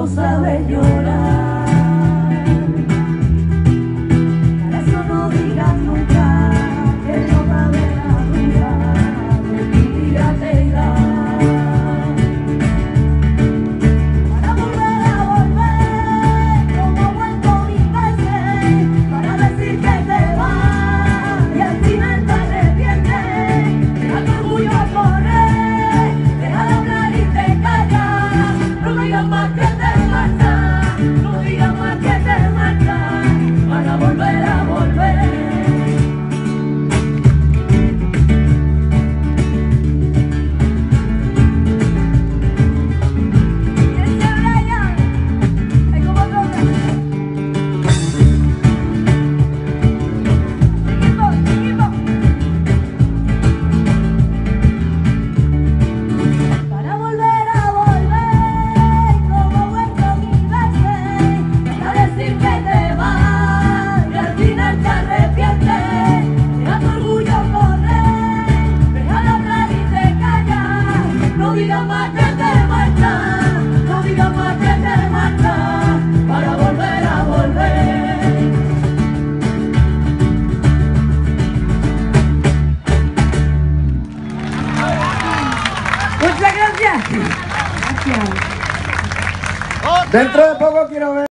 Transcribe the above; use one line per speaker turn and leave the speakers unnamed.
no sabe llorar. Para eso no digas nunca que no va a haber arruga, de mi vida te irá. Para volver a volver, como vuelto mil veces, para decir que te vas y al final te arrepientes. Deja tu orgullo correr, deja de hablar y te callas. No digas más que te marchas, no digas más que te marchas, para volver a volver. Para volver a volver, como vuelto mil veces, para decir que te vas y al final te arrepientes. Deja tu orgullo correr, deja de hablar y te callas. No digas más que te marchas, no digas más que te marchas, para volver a volver. Muchas gracias. Gracias.
Dentro de poco quiero ver.